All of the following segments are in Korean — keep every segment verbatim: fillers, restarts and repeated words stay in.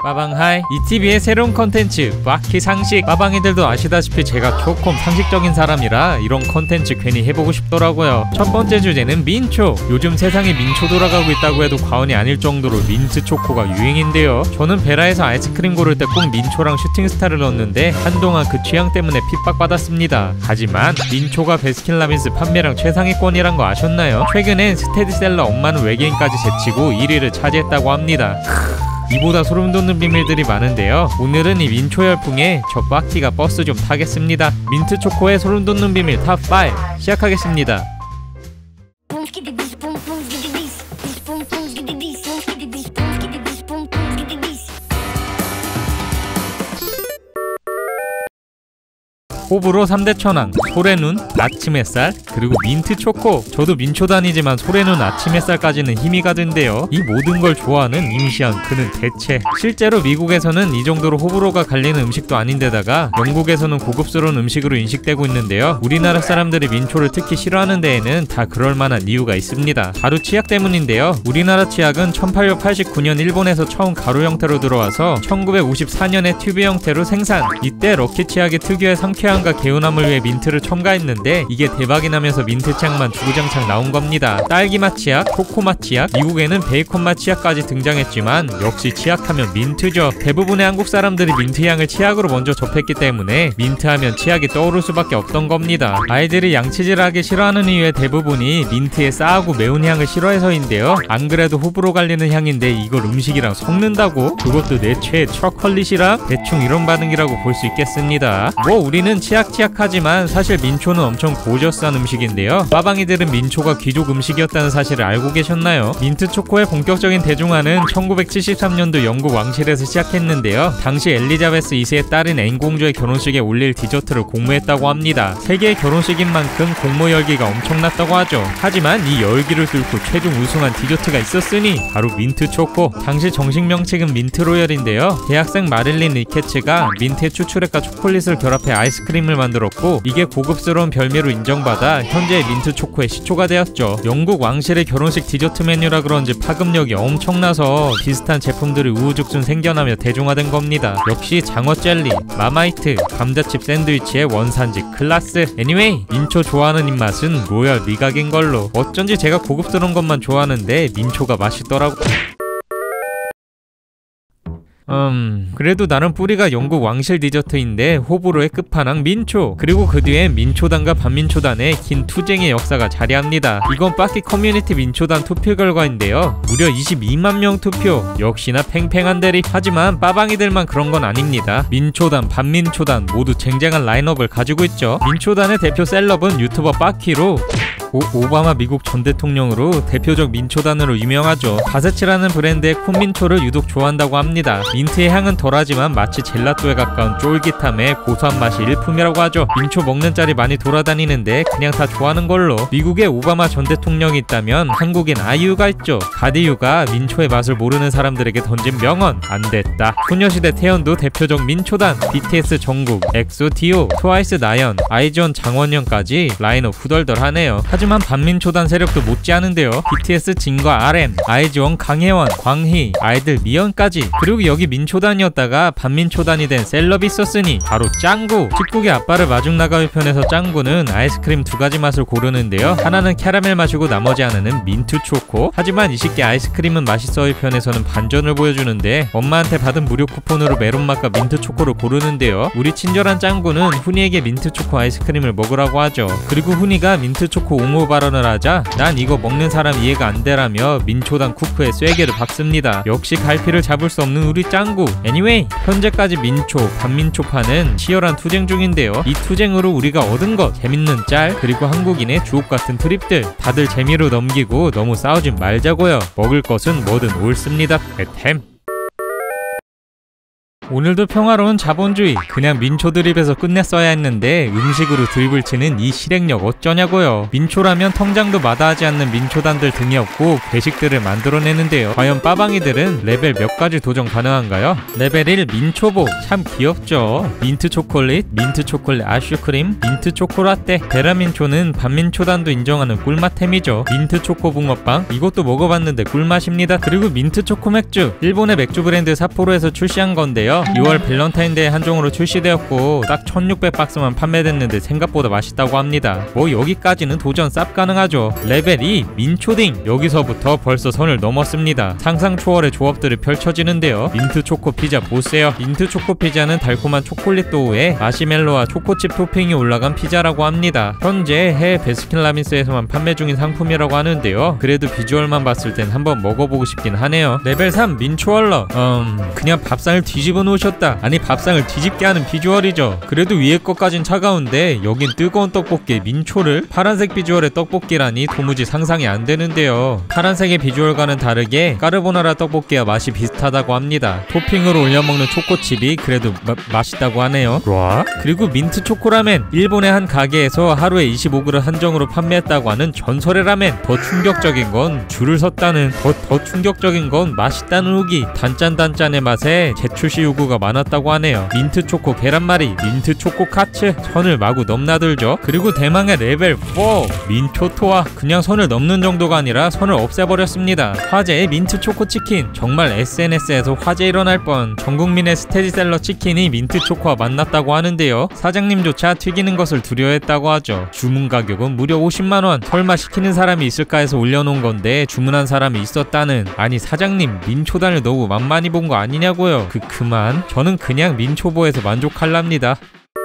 빠방하이, 이티비의 새로운 컨텐츠 마키 상식. 빠방이들도 아시다시피 제가 조금 상식적인 사람이라 이런 컨텐츠 괜히 해보고 싶더라고요. 첫 번째 주제는 민초. 요즘 세상에 민초 돌아가고 있다고 해도 과언이 아닐 정도로 민트 초코가 유행인데요. 저는 베라에서 아이스크림 고를 때 꼭 민초랑 슈팅스타를 넣었는데 한동안 그 취향 때문에 핍박받았습니다. 하지만 민초가 베스킨라빈스 판매량 최상위권이란 거 아셨나요? 최근엔 스테디셀러 엄마는 외계인까지 제치고 일 위를 차지했다고 합니다. 이보다 소름 돋는 비밀들이 많은데요. 오늘은 이 민초 열풍에 저 빠키가 버스 좀 타겠습니다. 민트 초코의 소름 돋는 비밀 탑 파이브 시작하겠습니다. 호불호 삼 대 천왕, 소래눈, 아침 햇살, 그리고 민트 초코. 저도 민초단이지만 소래눈, 아침 햇살까지는 힘이 가던데요. 이 모든 걸 좋아하는 임시한 그는 대체. 실제로 미국에서는 이 정도로 호불호가 갈리는 음식도 아닌데다가 영국에서는 고급스러운 음식으로 인식되고 있는데요. 우리나라 사람들이 민초를 특히 싫어하는 데에는 다 그럴만한 이유가 있습니다. 바로 치약 때문인데요. 우리나라 치약은 천팔백팔십구 년 일본에서 처음 가루 형태로 들어와서 천구백오십사 년에 튜브 형태로 생산. 이때 럭키 치약의 특유의 상쾌한 개운함을 위해 민트를 첨가했는데 이게 대박이 나면서 민트 치약만 주구장창 나온 겁니다. 딸기맛 치약, 코코맛 치약, 미국에는 베이컨맛 치약까지 등장했지만 역시 치약하면 민트죠. 대부분의 한국 사람들이 민트 향을 치약으로 먼저 접했기 때문에 민트하면 치약이 떠오를 수밖에 없던 겁니다. 아이들이 양치질하기 싫어하는 이유의 대부분이 민트의 싸하고 매운 향을 싫어해서인데요. 안 그래도 호불호 갈리는 향인데 이걸 음식이랑 섞는다고? 그것도 내 최애 초콜릿이랑? 대충 이런 반응이라고 볼 수 있겠습니다. 뭐 우리는 치약치약하지만 사실 민초는 엄청 고저스한 음식인데요. 빠방이들은 민초가 귀족 음식이었다는 사실을 알고 계셨나요? 민트 초코의 본격적인 대중화는 천구백칠십삼 년도 영국 왕실에서 시작했는데요. 당시 엘리자베스 이 세의 딸인 앤 공주의 결혼식에 올릴 디저트를 공모했다고 합니다. 세계의 결혼식인 만큼 공모 열기가 엄청났다고 하죠. 하지만 이 열기를 뚫고 최종 우승한 디저트가 있었으니 바로 민트 초코. 당시 정식 명칭은 민트 로열인데요. 대학생 마릴린 리케츠가 민트의 추출액과 초콜릿을 결합해 아이스크림 을 만들었고 이게 고급스러운 별미로 인정받아 현재의 민트 초코의 시초가 되었죠. 영국 왕실의 결혼식 디저트 메뉴라 그런지 파급력이 엄청나서 비슷한 제품들이 우후죽순 생겨나며 대중화된 겁니다. 역시 장어 젤리, 마마이트, 감자칩 샌드위치의 원산지 클라스. 애니웨이 민초 좋아하는 입맛은 로열 미각인 걸로. 어쩐지 제가 고급스러운 것만 좋아하는데 민초가 맛있더라고. 음... 그래도 나름 뿌리가 영국 왕실 디저트인데 호불호의 끝판왕 민초. 그리고 그 뒤엔 민초단과 반민초단의 긴 투쟁의 역사가 자리합니다. 이건 빠키 커뮤니티 민초단 투표 결과인데요. 무려 이십이만 명 투표. 역시나 팽팽한 대립. 하지만 빠방이들만 그런 건 아닙니다. 민초단, 반민초단 모두 쟁쟁한 라인업을 가지고 있죠. 민초단의 대표 셀럽은 유튜버 빠키로 오, 오바마 미국 전 대통령으로 대표적 민초단으로 유명하죠. 바세치라는 브랜드의 콘민초를 유독 좋아한다고 합니다. 민트의 향은 덜하지만 마치 젤라또에 가까운 쫄깃함에 고소한 맛이 일품이라고 하죠. 민초 먹는 짤이 많이 돌아다니는데 그냥 다 좋아하는 걸로. 미국에 오바마 전 대통령이 있다면 한국엔 아이유가 있죠. 가디유가 민초의 맛을 모르는 사람들에게 던진 명언, 안 됐다. 소녀시대 태연도 대표적 민초단. 비티에스 정국, 엑소 디오, 트와이스 나연, 아이즈원 장원영까지 라인업 후덜덜하네요. 하지만 반민초단 세력도 못지않은데요. 비티에스 진과 알엠, 아이즈원 강혜원, 광희, 아이들 미연까지. 그리고 여기 민초단이었다가 반민초단이 된 셀럽이 있었으니 바로 짱구. 집국의 아빠를 마중 나가요 편에서 짱구는 아이스크림 두 가지 맛을 고르는데요. 하나는 캐러멜 맛이고 나머지 하나는 민트 초코. 하지만 이십 개 아이스크림은 맛있어요 편에서는 반전을 보여주는데 엄마한테 받은 무료 쿠폰으로 메론 맛과 민트 초코를 고르는데요. 우리 친절한 짱구는 훈이에게 민트 초코 아이스크림을 먹으라고 하죠. 그리고 훈이가 민트 초코 옹호 발언을 하자 난 이거 먹는 사람 이해가 안 되라며 민초단 쿠크에 쐐기를 박습니다. 역시 갈피를 잡을 수 없는 우리 짱구. 애니웨이 현재까지 민초, 반민초파는 치열한 투쟁 중인데요. 이 투쟁으로 우리가 얻은 것, 재밌는 짤, 그리고 한국인의 주옥같은 트립들 다들 재미로 넘기고 너무 싸우진 말자고요. 먹을 것은 뭐든 옳습니다. 배템. 오늘도 평화로운 자본주의. 그냥 민초 드립에서 끝냈어야 했는데 음식으로 드립을 치는 이 실행력 어쩌냐고요. 민초라면 통장도 마다하지 않는 민초단들 등이 없고 괴식들을 만들어내는데요. 과연 빠방이들은 레벨 몇 가지 도전 가능한가요? 레벨 일 민초보. 참 귀엽죠. 민트 초콜릿, 민트 초콜릿 아슈크림, 민트 초코라떼. 베라민초는 반민초단도 인정하는 꿀맛템이죠. 민트 초코 붕어빵. 이것도 먹어봤는데 꿀맛입니다. 그리고 민트 초코 맥주. 일본의 맥주 브랜드 삿포로에서 출시한 건데요. 유월 밸런타인데이 한정으로 출시되었고 딱 천육백 박스만 판매됐는데 생각보다 맛있다고 합니다. 뭐 여기까지는 도전 쌉 가능하죠. 레벨 이 민초딩. 여기서부터 벌써 선을 넘었습니다. 상상 초월의 조합들이 펼쳐지는데요. 민트 초코 피자 보세요. 민트 초코 피자는 달콤한 초콜릿 도우에 마시멜로와 초코칩 토핑이 올라간 피자라고 합니다. 현재 해외 베스킨라빈스에서만 판매 중인 상품이라고 하는데요. 그래도 비주얼만 봤을 땐 한번 먹어보고 싶긴 하네요. 레벨 삼 민초얼러. 음... 그냥 밥상을 뒤집어 놓으셨다. 아니 밥상을 뒤집게 하는 비주얼이죠. 그래도 위에 것까진 차가운데 여긴 뜨거운 떡볶이에 민초를? 파란색 비주얼의 떡볶이라니 도무지 상상이 안 되는데요. 파란색의 비주얼과는 다르게 까르보나라 떡볶이와 맛이 비슷하다고 합니다. 토핑으로 올려먹는 초코칩이 그래도 마, 맛있다고 하네요. 와? 그리고 민트 초코라멘. 일본의 한 가게에서 하루에 이십오 그릇 한정으로 판매했다고 하는 전설의 라멘. 더 충격적인 건 줄을 섰다는, 더, 더 충격적인 건 맛있다는 후기. 단짠단짠의 맛에 재출시 요구가 많았다고 하네요. 민트 초코 계란말이, 민트 초코 카츠. 선을 마구 넘나들죠. 그리고 대망의 레벨 사 민초토와. 그냥 선을 넘는 정도가 아니라 선을 없애버렸습니다. 화제의 민트 초코 치킨. 정말 에스엔에스에서 화제 일어날 뻔. 전국민의 스테디셀러 치킨이 민트 초코와 만났다고 하는데요. 사장님조차 튀기는 것을 두려워했다고 하죠. 주문 가격은 무려 오십만 원. 설마 시키는 사람이 있을까 해서 올려놓은 건데 주문한 사람이 있었다는. 아니 사장님 민초단을 너무 만만히 본 거 아니냐고요. 그 그만. 저는 그냥 민초보에서 만족할랍니다.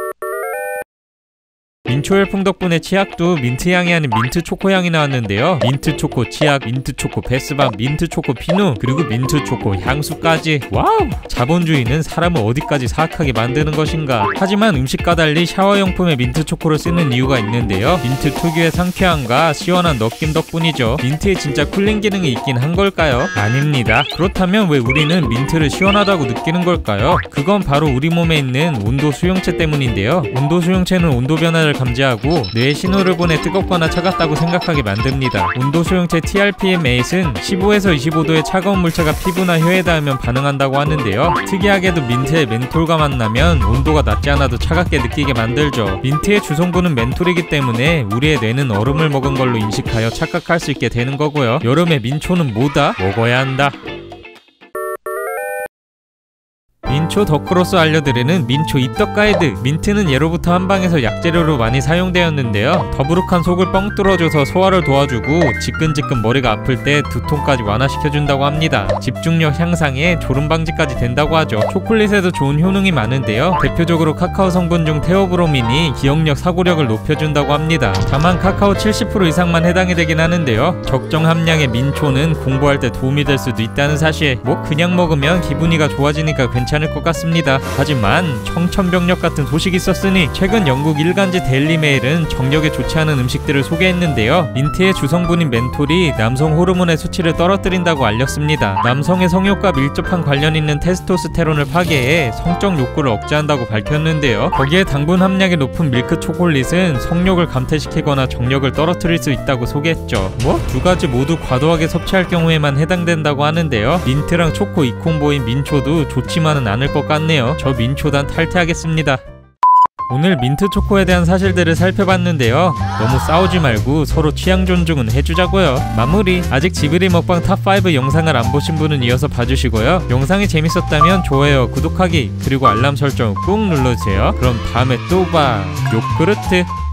민초 열풍 덕분에 치약도 민트향이 아닌 민트 초코향이 나왔는데요. 민트 초코 치약, 민트 초코 베스밤, 민트 초코 피누, 그리고 민트 초코 향수까지. 와우! 자본주의는 사람을 어디까지 사악하게 만드는 것인가. 하지만 음식과 달리 샤워용품에 민트 초코를 쓰는 이유가 있는데요. 민트 특유의 상쾌함과 시원한 느낌 덕분이죠. 민트에 진짜 쿨링 기능이 있긴 한 걸까요? 아닙니다. 그렇다면 왜 우리는 민트를 시원하다고 느끼는 걸까요? 그건 바로 우리 몸에 있는 온도 수용체 때문인데요. 온도 수용체는 온도 변화를 감지하고 뇌에 신호를 보내 뜨겁거나 차갑다고 생각하게 만듭니다. 온도 수용체 티알피엠 에잇은 십오에서 이십오 도의 차가운 물체가 피부나 혀에 닿으면 반응한다고 하는데요. 특이하게도 민트의 멘톨과 만나면 온도가 낮지 않아도 차갑게 느끼게 만들죠. 민트의 주성분은 멘톨이기 때문에 우리의 뇌는 얼음을 먹은 걸로 인식하여 착각할 수 있게 되는 거고요. 여름에 민초는 뭐다? 먹어야 한다. 민초 덕후로서 알려드리는 민초 입덕 가이드. 민트는 예로부터 한방에서 약재료로 많이 사용되었는데요. 더부룩한 속을 뻥 뚫어줘서 소화를 도와주고 지끈지끈 머리가 아플 때 두통까지 완화시켜준다고 합니다. 집중력 향상에 졸음 방지까지 된다고 하죠. 초콜릿에도 좋은 효능이 많은데요. 대표적으로 카카오 성분 중 테오브로민이 기억력, 사고력을 높여준다고 합니다. 다만 카카오 칠십 퍼센트 이상만 해당이 되긴 하는데요. 적정 함량의 민초는 공부할 때 도움이 될 수도 있다는 사실. 뭐 그냥 먹으면 기분이가 좋아지니까 괜찮을 것 같습니다. 하지만 청천벽력 같은 소식이 있었으니 최근 영국 일간지 데일리메일은 정력에 좋지 않은 음식들을 소개했는데요. 민트의 주성분인 멘톨이 남성 호르몬의 수치를 떨어뜨린다고 알렸습니다. 남성의 성욕과 밀접한 관련 있는 테스토스테론을 파괴해 성적 욕구를 억제한다고 밝혔는데요. 거기에 당분 함량이 높은 밀크 초콜릿은 성욕을 감퇴시키거나 정력을 떨어뜨릴 수 있다고 소개했죠. 뭐? 두 가지 모두 과도하게 섭취할 경우에만 해당된다고 하는데요. 민트랑 초코 이콤보인 민초도 좋지만은 않을 것 같네요. 저 민초단 탈퇴하겠습니다. 오늘 민트 초코에 대한 사실들을 살펴봤는데요. 너무 싸우지 말고 서로 취향 존중은 해주자고요. 마무리. 아직 지브리 먹방 탑 오 영상을 안 보신 분은 이어서 봐주시고요. 영상이 재밌었다면 좋아요, 구독하기, 그리고 알람 설정 꾹 눌러주세요. 그럼 다음에 또 봐. 요크르트.